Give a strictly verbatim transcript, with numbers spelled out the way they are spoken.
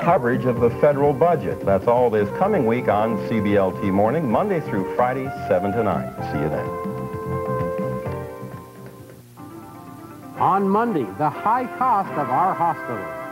coverage of the federal budget. That's all this coming week on C B L T Morning, Monday through Friday, seven to nine. See you then. On Monday, the high cost of our hospitals.